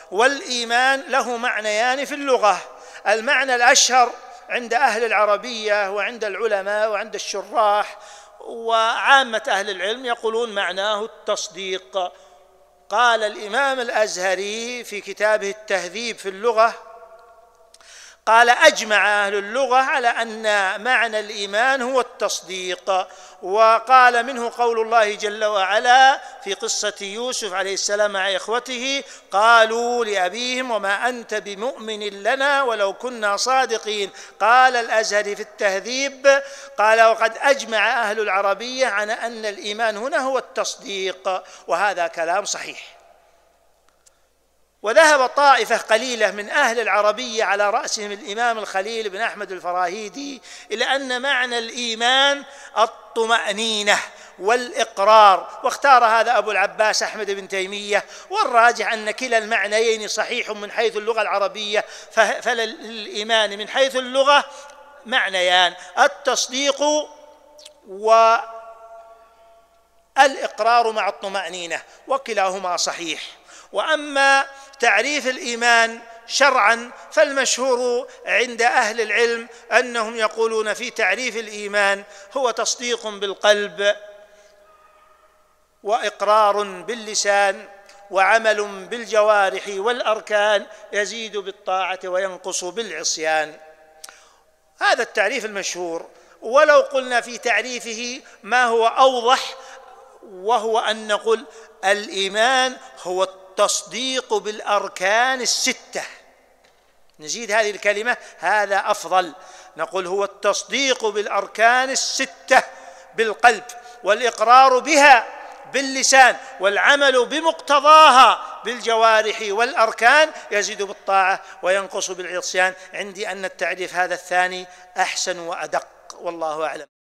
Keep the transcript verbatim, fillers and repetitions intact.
والإيمان له معنيان في اللغة. المعنى الأشهر عند أهل العربية وعند العلماء وعند الشراح وعامة أهل العلم يقولون معناه التصديق. قال الإمام الأزهري في كتابه التهذيب في اللغة، قال: أجمع أهل اللغة على أن معنى الإيمان هو التصديق. وقال منه قول الله جل وعلا في قصة يوسف عليه السلام مع إخوته: قالوا لأبيهم وما أنت بمؤمن لنا ولو كنا صادقين. قال الأزهري في التهذيب، قال: وقد أجمع أهل العربية على أن الإيمان هنا هو التصديق، وهذا كلام صحيح. وذهب طائفة قليلة من أهل العربية على رأسهم الإمام الخليل بن أحمد الفراهيدي إلى أن معنى الإيمان الطمأنينة والإقرار، واختار هذا أبو العباس أحمد بن تيمية. والراجح أن كلا المعنيين صحيح من حيث اللغة العربية، فللإيمان من حيث اللغة معنيان: التصديق والإقرار مع الطمأنينة، وكلاهما صحيح. وأما تعريف الإيمان شرعا فالمشهور عند أهل العلم أنهم يقولون في تعريف الإيمان: هو تصديق بالقلب وإقرار باللسان وعمل بالجوارح والأركان، يزيد بالطاعة وينقص بالعصيان. هذا التعريف المشهور. ولو قلنا في تعريفه ما هو أوضح، وهو أن نقول الإيمان هو التصديق بالأركان الستة. نزيد هذه الكلمة، هذا أفضل. نقول هو التصديق بالأركان الستة بالقلب، والإقرار بها باللسان، والعمل بمقتضاها بالجوارح والأركان، يزيد بالطاعة وينقص بالعصيان. عندي أن التعريف هذا الثاني أحسن وأدق، والله أعلم.